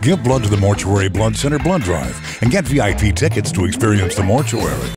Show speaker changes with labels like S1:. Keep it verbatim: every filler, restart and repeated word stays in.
S1: Give blood to the Mortuary Blood Center Blood Drive and get V I P tickets to experience the mortuary.